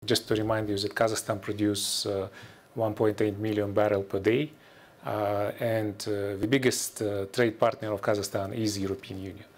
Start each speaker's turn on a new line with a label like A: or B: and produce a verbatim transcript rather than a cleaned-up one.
A: Just to remind you that Kazakhstan produces uh, one point eight million barrels per day, uh, and uh, the biggest uh, trade partner of Kazakhstan is the European Union.